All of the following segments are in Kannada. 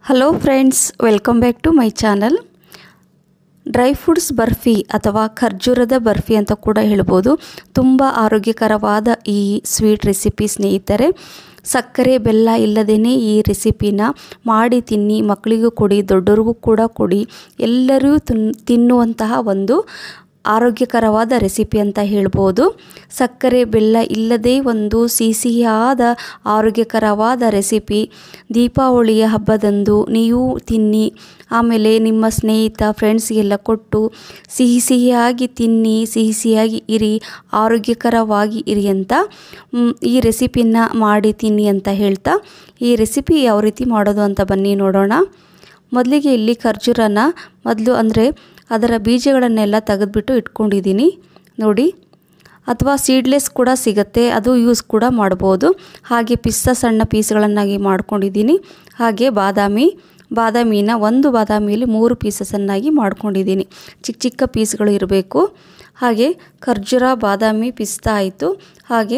Hello friends, welcome back to my channel. Dry fruits barfi ಅಥವಾ ಖರ್ಜೂರದ ಬರ್ಫಿ ಅಂತ ಕೂಡ ಹೇಳ್ಬೋದು. ತುಂಬ ಆರೋಗ್ಯಕರವಾದ ಈ ಸ್ವೀಟ್ ರೆಸಿಪಿ ಸ್ನೇಹಿತರೆ. ಸಕ್ಕರೆ ಬೆಲ್ಲ ಇಲ್ಲದೇ ಈ ರೆಸಿಪಿನ ಮಾಡಿ ತಿನ್ನಿ, ಮಕ್ಕಳಿಗೂ ಕೊಡಿ, ದೊಡ್ಡರಿಗೂ ಕೂಡ ಕೊಡಿ. ಎಲ್ಲರೂ ತಿನ್ನುವಂತಹ ಒಂದು ಆರೋಗ್ಯಕರವಾದ ರೆಸಿಪಿ ಅಂತ ಹೇಳ್ಬೋದು. ಸಕ್ಕರೆ ಬೆಲ್ಲ ಇಲ್ಲದೆ ಒಂದು ಸಿಹಿಯಾದ ಆರೋಗ್ಯಕರವಾದ ರೆಸಿಪಿ. ದೀಪಾವಳಿಯ ಹಬ್ಬದಂದು ನೀವು ತಿನ್ನಿ, ಆಮೇಲೆ ನಿಮ್ಮ ಸ್ನೇಹಿತ ಫ್ರೆಂಡ್ಸ್ಗೆಲ್ಲ ಕೊಟ್ಟು ಸಿಹಿಯಾಗಿ ತಿನ್ನಿ, ಸಿಹಿಯಾಗಿ ಇರಿ, ಆರೋಗ್ಯಕರವಾಗಿ ಇರಿ ಅಂತ ಈ ರೆಸಿಪಿನ ಮಾಡಿ ತಿನ್ನಿ ಅಂತ ಹೇಳ್ತಾ, ಈ ರೆಸಿಪಿ ಯಾವ ರೀತಿ ಮಾಡೋದು ಅಂತ ಬನ್ನಿ ನೋಡೋಣ. ಮೊದಲಿಗೆ ಇಲ್ಲಿ ಖರ್ಜೂರನ ಅಂದರೆ ಅದರ ಬೀಜಗಳನ್ನೆಲ್ಲ ತೆಗೆದುಬಿಟ್ಟು ಇಟ್ಕೊಂಡಿದ್ದೀನಿ ನೋಡಿ. ಅಥವಾ ಸೀಡ್ಲೆಸ್ ಕೂಡ ಸಿಗುತ್ತೆ, ಅದು ಯೂಸ್ ಕೂಡ ಮಾಡ್ಬೋದು. ಹಾಗೆ ಪಿಸ್ತಾ ಸಣ್ಣ ಪೀಸ್ಗಳನ್ನಾಗಿ ಮಾಡ್ಕೊಂಡಿದ್ದೀನಿ. ಹಾಗೆ ಬಾದಾಮಿನ ಒಂದು ಬಾದಾಮಿಯಲ್ಲಿ 3 ಪೀಸಸ್ಸನ್ನಾಗಿ ಮಾಡ್ಕೊಂಡಿದ್ದೀನಿ. ಚಿಕ್ಕ ಚಿಕ್ಕ ಪೀಸ್ಗಳು ಇರಬೇಕು. ಹಾಗೆ ಖರ್ಜೂರ, ಬಾದಾಮಿ, ಪಿಸ್ತಾ ಆಯಿತು. ಹಾಗೆ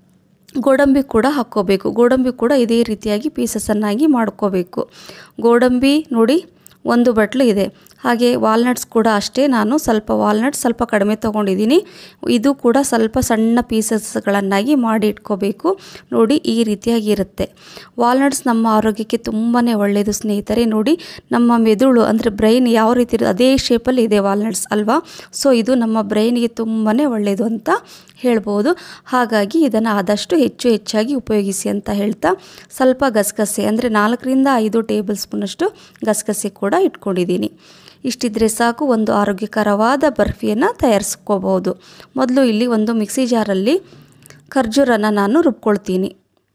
ಗೋಡಂಬಿ ಕೂಡ ಹಾಕ್ಕೋಬೇಕು. ಗೋಡಂಬಿ ಕೂಡ ಇದೇ ರೀತಿಯಾಗಿ ಪೀಸಸ್ಸನ್ನಾಗಿ ಮಾಡ್ಕೋಬೇಕು. ಗೋಡಂಬಿ ನೋಡಿ 1 ಬಟ್ಲು ಇದೆ. ಹಾಗೆ ವಾಲ್ನಟ್ಸ್ ಕೂಡ ಅಷ್ಟೇ, ನಾನು ಸ್ವಲ್ಪ ಕಡಿಮೆ ತೊಗೊಂಡಿದ್ದೀನಿ. ಇದು ಕೂಡ ಸ್ವಲ್ಪ ಸಣ್ಣ ಪೀಸಸ್ಗಳನ್ನಾಗಿ ಮಾಡಿ ಇಟ್ಕೋಬೇಕು. ನೋಡಿ ಈ ರೀತಿಯಾಗಿ ಇರುತ್ತೆ. ವಾಲ್ನಟ್ಸ್ ನಮ್ಮ ಆರೋಗ್ಯಕ್ಕೆ ತುಂಬಾ ಒಳ್ಳೆಯದು ಸ್ನೇಹಿತರೆ. ನೋಡಿ ನಮ್ಮ ಮೆದುಳು ಅಂದರೆ ಬ್ರೈನ್ ಯಾವ ರೀತಿ ಇರುತ್ತೆ ಅದೇ ಶೇಪಲ್ಲಿ ಇದೆ ವಾಲ್ನಟ್ಸ್ ಅಲ್ವಾ. ಸೊ ಇದು ನಮ್ಮ ಬ್ರೈನ್ಗೆ ತುಂಬಾ ಒಳ್ಳೆಯದು ಅಂತ ಹೇಳ್ಬೋದು. ಹಾಗಾಗಿ ಇದನ್ನು ಆದಷ್ಟು ಹೆಚ್ಚಾಗಿ ಉಪಯೋಗಿಸಿ ಅಂತ ಹೇಳ್ತಾ, ಸ್ವಲ್ಪ ಗಸಗಸೆ ಅಂದರೆ 4ರಿಂದ 5 ಟೇಬಲ್ ಸ್ಪೂನಷ್ಟು ಗಸಗಸೆ ಕೂಡ ಇಟ್ಕೊಂಡಿದ್ದೀನಿ. ಇಷ್ಟಿದ್ರೆ ಸಾಕು, ಒಂದು ಆರೋಗ್ಯಕರವಾದ ಬರ್ಫಿಯನ್ನು ತಯಾರಿಸ್ಕೋಬಹುದು. ಮೊದಲು ಇಲ್ಲಿ ಒಂದು ಮಿಕ್ಸಿ ಜಾರಲ್ಲಿ ಖರ್ಜೂರನ ನಾನು ರುಬ್ಕೊಳ್ತೀನಿ.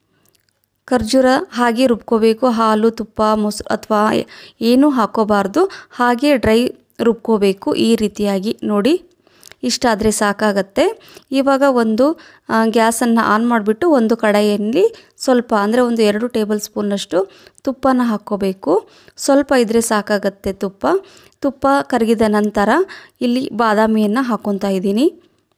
ಖರ್ಜೂರ ಹಾಗೆ ರುಬ್ಕೋಬೇಕು. ಹಾಲು, ತುಪ್ಪ, ಮೊಸರು ಅಥವಾ ಏನೂ ಹಾಕೋಬಾರ್ದು. ಹಾಗೆ ಡ್ರೈ ರುಬ್ಕೋಬೇಕು ಈ ರೀತಿಯಾಗಿ ನೋಡಿ. ಇಷ್ಟಾದರೆ ಸಾಕಾಗತ್ತೆ. ಇವಾಗ ಒಂದು ಗ್ಯಾಸನ್ನು ಆನ್ ಮಾಡಿಬಿಟ್ಟು ಒಂದು ಕಡಾಯಿಯಲ್ಲಿ ಸ್ವಲ್ಪ ಅಂದರೆ ಒಂದು 2 ಟೇಬಲ್ ಸ್ಪೂನಷ್ಟು ತುಪ್ಪನ ಹಾಕ್ಕೋಬೇಕು. ಸ್ವಲ್ಪ ಇದ್ದರೆ ಸಾಕಾಗತ್ತೆ ತುಪ್ಪ ಕರಗಿದ ನಂತರ ಇಲ್ಲಿ ಬಾದಾಮಿಯನ್ನು ಹಾಕ್ಕೊತಾ ಇದ್ದೀನಿ.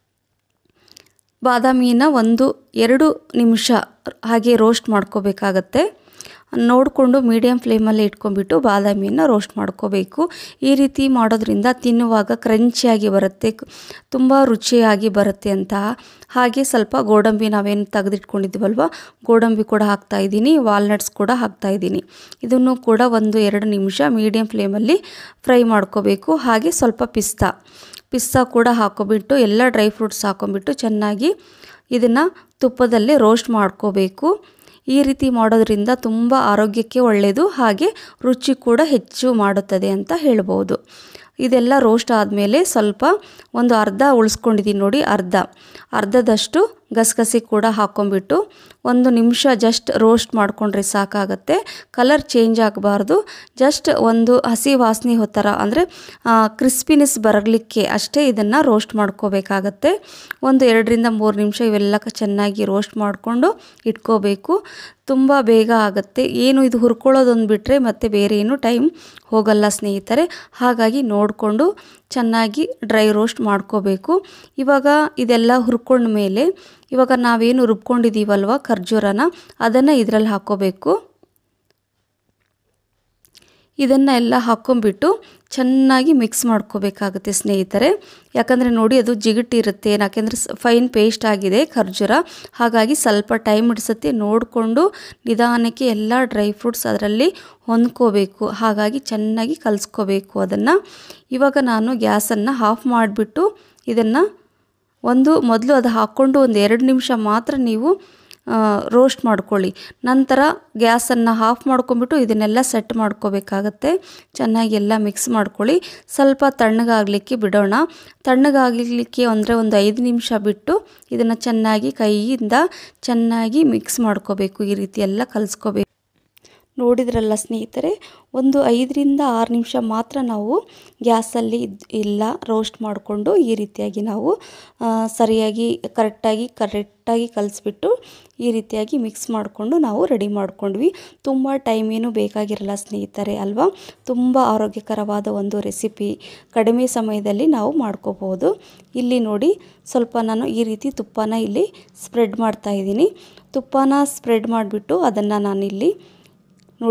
ಬಾದಾಮಿನ 1-2 ನಿಮಿಷ ಹಾಗೆ ರೋಸ್ಟ್ ಮಾಡ್ಕೋಬೇಕಾಗತ್ತೆ. ನೋಡಿಕೊಂಡು ಮೀಡಿಯಮ್ ಫ್ಲೇಮಲ್ಲಿ ಇಟ್ಕೊಂಡ್ಬಿಟ್ಟು ಬಾದಾಮಿಯನ್ನು ರೋಸ್ಟ್ ಮಾಡ್ಕೋಬೇಕು. ಈ ರೀತಿ ಮಾಡೋದ್ರಿಂದ ತಿನ್ನುವಾಗ ಕ್ರಂಚಿಯಾಗಿ ಬರುತ್ತೆ, ತುಂಬ ರುಚಿಯಾಗಿ ಬರುತ್ತೆ ಅಂತ. ಹಾಗೆ ಸ್ವಲ್ಪ ಗೋಡಂಬಿ ನಾವೇನು ತೆಗೆದಿಟ್ಕೊಂಡಿದ್ದೀವಲ್ವ, ಗೋಡಂಬಿ ಕೂಡ ಹಾಕ್ತಾಯಿದ್ದೀನಿ. ವಾಲ್ನಟ್ಸ್ ಕೂಡ ಹಾಕ್ತಾಯಿದ್ದೀನಿ. ಇದನ್ನು ಕೂಡ 1-2 ನಿಮಿಷ ಮೀಡಿಯಮ್ ಫ್ಲೇಮಲ್ಲಿ ಫ್ರೈ ಮಾಡ್ಕೋಬೇಕು. ಹಾಗೆ ಸ್ವಲ್ಪ ಪಿಸ್ತಾ ಕೂಡ ಹಾಕ್ಕೊಬಿಟ್ಟು ಎಲ್ಲ ಡ್ರೈ ಫ್ರೂಟ್ಸ್ ಹಾಕ್ಕೊಂಬಿಟ್ಟು ಚೆನ್ನಾಗಿ ಇದನ್ನು ತುಪ್ಪದಲ್ಲೇ ರೋಸ್ಟ್ ಮಾಡ್ಕೋಬೇಕು. ಈ ರೀತಿ ಮಾಡೋದ್ರಿಂದ ತುಂಬ ಆರೋಗ್ಯಕ್ಕೆ ಒಳ್ಳೆಯದು, ಹಾಗೆ ರುಚಿ ಕೂಡ ಹೆಚ್ಚು ಮಾಡುತ್ತದೆ ಅಂತ ಹೇಳ್ಬೋದು. ಇದೆಲ್ಲ ರೋಸ್ಟ್ ಆದಮೇಲೆ ಸ್ವಲ್ಪ ಒಂದು ಅರ್ಧ ಉಳಿಸ್ಕೊಂಡಿದ್ದೀನಿ ನೋಡಿ, ಅರ್ಧದಷ್ಟು ಗಸಗಸೆ ಕೂಡ ಹಾಕ್ಕೊಂಬಿಟ್ಟು 1 ನಿಮಿಷ ಜಸ್ಟ್ ರೋಸ್ಟ್ ಮಾಡಿಕೊಂಡ್ರೆ ಸಾಕಾಗತ್ತೆ. ಕಲರ್ ಚೇಂಜ್ ಆಗಬಾರ್ದು, ಜಸ್ಟ್ ಒಂದು ಹಸಿ ವಾಸನೆ ಥರ ಅಂದರೆ ಕ್ರಿಸ್ಪಿನೆಸ್ ಬರಲಿಕ್ಕೆ ಅಷ್ಟೇ ಇದನ್ನು ರೋಸ್ಟ್ ಮಾಡ್ಕೋಬೇಕಾಗತ್ತೆ. 2-3 ನಿಮಿಷ ಇವೆಲ್ಲ ಚೆನ್ನಾಗಿ ರೋಸ್ಟ್ ಮಾಡಿಕೊಂಡು ಇಟ್ಕೋಬೇಕು. ತುಂಬ ಬೇಗ ಆಗುತ್ತೆ. ಏನು ಇದು ಹುರ್ಕೊಳ್ಳೋದೊಂದು ಬಿಟ್ಟರೆ ಮತ್ತು ಬೇರೆ ಏನು ಟೈಮ್ ಹೋಗಲ್ಲ ಸ್ನೇಹಿತರೆ. ಹಾಗಾಗಿ ನೋಡಿಕೊಂಡು ಚೆನ್ನಾಗಿ ಡ್ರೈ ರೋಸ್ಟ್ ಮಾಡ್ಕೋಬೇಕು. ಇವಾಗ ಇದೆಲ್ಲ ಹುರ್ಕೊಂಡ ಮೇಲೆ ಇವಾಗ ನಾವೇನು ರುಬ್ಕೊಂಡಿದ್ದೀವಲ್ವ ಖರ್ಜೂರನ, ಅದನ್ನು ಇದರಲ್ಲಿ ಹಾಕ್ಕೋಬೇಕು. ಇದನ್ನೆಲ್ಲ ಹಾಕ್ಕೊಂಬಿಟ್ಟು ಚೆನ್ನಾಗಿ ಮಿಕ್ಸ್ ಮಾಡ್ಕೋಬೇಕಾಗುತ್ತೆ ಸ್ನೇಹಿತರೆ. ಯಾಕಂದರೆ ನೋಡಿ ಅದು ಜಿಗುಟ್ಟಿರುತ್ತೆ, ಯಾಕೆಂದರೆ ಫೈನ್ ಪೇಸ್ಟ್ ಆಗಿದೆ ಖರ್ಜೂರ. ಹಾಗಾಗಿ ಸ್ವಲ್ಪ ಟೈಮ್ ಹಿಡಿಸುತ್ತೆ. ನೋಡಿಕೊಂಡು ನಿಧಾನಕ್ಕೆ ಎಲ್ಲ ಡ್ರೈ ಫ್ರೂಟ್ಸ್ ಅದರಲ್ಲಿ ಹೊಂದ್ಕೋಬೇಕು. ಹಾಗಾಗಿ ಚೆನ್ನಾಗಿ ಕಲಿಸ್ಕೋಬೇಕು ಅದನ್ನು. ಇವಾಗ ನಾನು ಗ್ಯಾಸನ್ನು ಆಫ್ ಮಾಡಿಬಿಟ್ಟು ಇದನ್ನು ಮೊದಲು ಅದು ಹಾಕ್ಕೊಂಡು 1-2 ನಿಮಿಷ ಮಾತ್ರ ನೀವು ರೋಸ್ಟ್ ಮಾಡ್ಕೊಳ್ಳಿ. ನಂತರ ಗ್ಯಾಸನ್ನು ಆಫ್ ಮಾಡ್ಕೊಂಬಿಟ್ಟು ಇದನ್ನೆಲ್ಲ ಸೆಟ್ ಮಾಡ್ಕೋಬೇಕಾಗತ್ತೆ. ಚೆನ್ನಾಗಿ ಎಲ್ಲ ಮಿಕ್ಸ್ ಮಾಡ್ಕೊಳ್ಳಿ. ಸ್ವಲ್ಪ ತಣ್ಣಗಾಗಲಿಕ್ಕೆ ಬಿಡೋಣ. ತಣ್ಣಗಾಗಲಿಕ್ಕೆ ಅಂದರೆ 5 ನಿಮಿಷ ಬಿಟ್ಟು ಇದನ್ನು ಚೆನ್ನಾಗಿ ಕೈಯಿಂದ ಚೆನ್ನಾಗಿ ಮಿಕ್ಸ್ ಮಾಡ್ಕೋಬೇಕು. ಈ ರೀತಿ ಎಲ್ಲ ಕಲಿಸ್ಕೋಬೇಕು. ನೋಡಿದ್ರಲ್ಲ ಸ್ನೇಹಿತರೆ, 5-6 ನಿಮಿಷ ಮಾತ್ರ ನಾವು ಗ್ಯಾಸಲ್ಲಿ ಎಲ್ಲ ರೋಸ್ಟ್ ಮಾಡಿಕೊಂಡು ಈ ರೀತಿಯಾಗಿ ನಾವು ಸರಿಯಾಗಿ ಕರೆಕ್ಟಾಗಿ ಕಲಿಸ್ಬಿಟ್ಟು ಈ ರೀತಿಯಾಗಿ ಮಿಕ್ಸ್ ಮಾಡಿಕೊಂಡು ನಾವು ರೆಡಿ ಮಾಡ್ಕೊಂಡ್ವಿ. ತುಂಬ ಟೈಮ್ ಏನು ಬೇಕಾಗಿರಲ್ಲ ಸ್ನೇಹಿತರೆ ಅಲ್ವಾ. ತುಂಬ ಆರೋಗ್ಯಕರವಾದ ಒಂದು ರೆಸಿಪಿ, ಕಡಿಮೆ ಸಮಯದಲ್ಲಿ ನಾವು ಮಾಡ್ಕೋಬೋದು. ಇಲ್ಲಿ ನೋಡಿ ಸ್ವಲ್ಪ ನಾನು ಈ ರೀತಿ ತುಪ್ಪನ ಇಲ್ಲಿ ಸ್ಪ್ರೆಡ್ ಮಾಡ್ತಾಯಿದ್ದೀನಿ. ತುಪ್ಪನ ಸ್ಪ್ರೆಡ್ ಮಾಡಿಬಿಟ್ಟು ಅದನ್ನು ನಾನಿಲ್ಲಿ ನೋಡಿ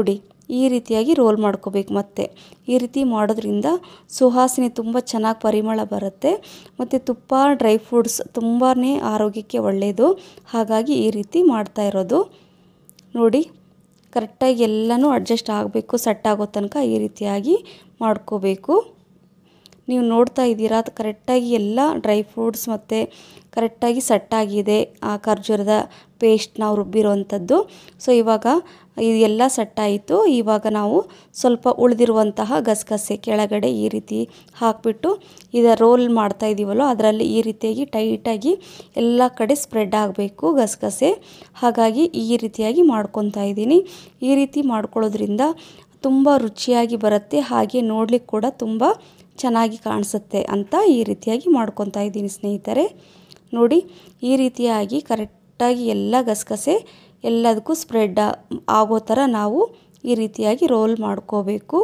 ಈ ರೀತಿಯಾಗಿ ರೋಲ್ ಮಾಡ್ಕೋಬೇಕು. ಮತ್ತು ಈ ರೀತಿ ಮಾಡೋದ್ರಿಂದ ಸುವಾಸನೆ ತುಂಬ ಚೆನ್ನಾಗಿ ಪರಿಮಳ ಬರುತ್ತೆ. ಮತ್ತು ತುಪ್ಪ ಡ್ರೈ ಫ್ರೂಟ್ಸ್ ತುಂಬಾ ಆರೋಗ್ಯಕ್ಕೆ ಒಳ್ಳೆಯದು. ಹಾಗಾಗಿ ಈ ರೀತಿ ಮಾಡ್ತಾ ಇರೋದು. ನೋಡಿ, ಕರೆಕ್ಟಾಗಿ ಎಲ್ಲನೂ ಅಡ್ಜಸ್ಟ್ ಆಗಬೇಕು, ಸೆಟ್ ಆಗೋ ತನಕ ಈ ರೀತಿಯಾಗಿ ಮಾಡ್ಕೋಬೇಕು. ನೀವು ನೋಡ್ತಾ ಇದ್ದೀರಾ, ಕರೆಕ್ಟಾಗಿ ಎಲ್ಲ ಡ್ರೈ ಫ್ರೂಟ್ಸ್ ಮತ್ತು ಕರೆಕ್ಟಾಗಿ ಸೆಟ್ಟಾಗಿದೆ ಆ ಖರ್ಜೂರದ ಪೇಸ್ಟ್ ನಾವು ರುಬ್ಬಿರೋವಂಥದ್ದು. ಸೊ ಇವಾಗ ಇದೆಲ್ಲ ಸೆಟ್ಟಾಯಿತು. ಇವಾಗ ನಾವು ಸ್ವಲ್ಪ ಉಳಿದಿರುವಂತಹ ಗಸಗಸೆ ಕೆಳಗಡೆ ಈ ರೀತಿ ಹಾಕಿಬಿಟ್ಟು ರೋಲ್ ಮಾಡ್ತಾ ಇದ್ದೀವಲ್ಲ, ಅದರಲ್ಲಿ ಈ ರೀತಿಯಾಗಿ ಟೈಟಾಗಿ ಎಲ್ಲ ಕಡೆ ಸ್ಪ್ರೆಡ್ ಆಗಬೇಕು ಗಸಗಸೆ. ಹಾಗಾಗಿ ಈ ರೀತಿಯಾಗಿ ಮಾಡ್ಕೊತಾ ಇದ್ದೀನಿ. ಈ ರೀತಿ ಮಾಡ್ಕೊಳ್ಳೋದ್ರಿಂದ ತುಂಬ ರುಚಿಯಾಗಿ ಬರುತ್ತೆ, ಹಾಗೆ ನೋಡಲಿಕ್ಕೆ ಕೂಡ ತುಂಬ ಚೆನ್ನಾಗಿ ಕಾಣಿಸುತ್ತೆ ಅಂತ ಈ ರೀತಿಯಾಗಿ ಮಾಡ್ಕೊತಾ ಇದ್ದೀನಿ ಸ್ನೇಹಿತರೆ. ನೋಡಿ, ಈ ರೀತಿಯಾಗಿ ಕರೆಕ್ಟಾಗಿ ಎಲ್ಲ ಗಸಗಸೆ ಎಲ್ಲದಕ್ಕೂ ಸ್ಪ್ರೆಡ್ ಆಗೋ ಥರ ನಾವು ಈ ರೀತಿಯಾಗಿ ರೋಲ್ ಮಾಡ್ಕೋಬೇಕು.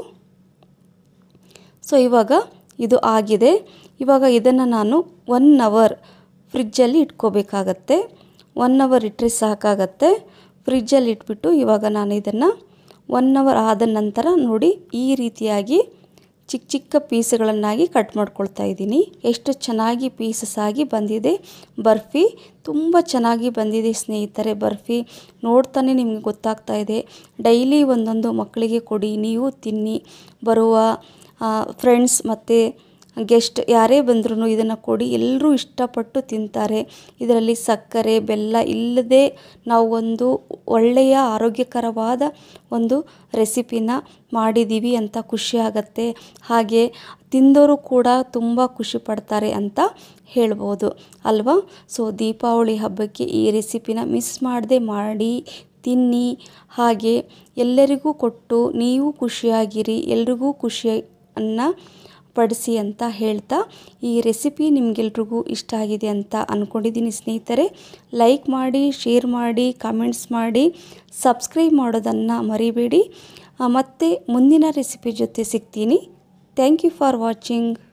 ಸೊ ಇವಾಗ ಇದು ಆಗಿದೆ. ಇವಾಗ ಇದನ್ನು ನಾನು 1 ಅವರ್ ಫ್ರಿಜ್ಜಲ್ಲಿ ಇಟ್ಕೋಬೇಕಾಗತ್ತೆ. 1 ಅವರ್ ಇಟ್ಟರೆ ಸಾಕಾಗತ್ತೆ. ಫ್ರಿಜ್ಜಲ್ಲಿ ಇಟ್ಬಿಟ್ಟು ಇವಾಗ ನಾನು ಇದನ್ನು 1 ಅವರ್ ಆದ ನಂತರ ನೋಡಿ ಈ ರೀತಿಯಾಗಿ ಚಿಕ್ಕ ಚಿಕ್ಕ ಪೀಸ್ಗಳನ್ನಾಗಿ ಕಟ್ ಮಾಡ್ಕೊಳ್ತಾ ಇದ್ದೀನಿ. ಎಷ್ಟು ಚೆನ್ನಾಗಿ ಪೀಸಸ್ ಆಗಿ ಬಂದಿದೆ ಬರ್ಫಿ. ತುಂಬ ಚೆನ್ನಾಗಿ ಬಂದಿದೆ ಸ್ನೇಹಿತರೆ ಬರ್ಫಿ. ನೋಡ್ತಾನೆ ನಿಮಗೆ ಗೊತ್ತಾಗ್ತಾ ಇದೆ. ಡೈಲಿ ಒಂದೊಂದು ಮಕ್ಕಳಿಗೆ ಕೊಡಿ, ನೀವು ತಿನ್ನಿ. ಬರುವ ಫ್ರೆಂಡ್ಸ್ ಮತ್ತು ಗೆಸ್ಟ್ ಯಾರೇ ಬಂದ್ರೂ ಇದನ್ನು ಕೊಡಿ, ಎಲ್ಲರೂ ಇಷ್ಟಪಟ್ಟು ತಿಂತಾರೆ. ಇದರಲ್ಲಿ ಸಕ್ಕರೆ ಬೆಲ್ಲ ಇಲ್ಲದೆ ನಾವು ಒಂದು ಒಳ್ಳೆಯ ಆರೋಗ್ಯಕರವಾದ ಒಂದು ರೆಸಿಪಿನ ಮಾಡಿದ್ದೀವಿ ಅಂತ ಖುಷಿ ಆಗುತ್ತೆ. ಹಾಗೆ ತಿಂದವರು ಕೂಡ ತುಂಬ ಖುಷಿ ಪಡ್ತಾರೆ ಅಂತ ಹೇಳ್ಬೋದು ಅಲ್ವಾ. ಸೊ ದೀಪಾವಳಿ ಹಬ್ಬಕ್ಕೆ ಈ ರೆಸಿಪಿನ ಮಿಸ್ ಮಾಡದೆ ಮಾಡಿ ತಿನ್ನಿ. ಹಾಗೆ ಎಲ್ಲರಿಗೂ ಕೊಟ್ಟು ನೀವು ಖುಷಿಯಾಗಿರಿ, ಎಲ್ರಿಗೂ ಖುಷಿಯನ್ನು ಪಡಿಸಿ ಅಂತ ಹೇಳ್ತಾ, ಈ ರೆಸಿಪಿ ನಿಮಗೆಲ್ರಿಗೂ ಇಷ್ಟ ಆಗಿದೆ ಅಂತ ಅಂದ್ಕೊಂಡಿದ್ದೀನಿ ಸ್ನೇಹಿತರೆ. ಲೈಕ್ ಮಾಡಿ, ಶೇರ್ ಮಾಡಿ, ಕಾಮೆಂಟ್ಸ್ ಮಾಡಿ, ಸಬ್ಸ್ಕ್ರೈಬ್ ಮಾಡೋದನ್ನು ಮರಿಬೇಡಿ. ಮತ್ತು ಮುಂದಿನ ರೆಸಿಪಿ ಜೊತೆ ಸಿಗ್ತೀನಿ. Thank you for watching.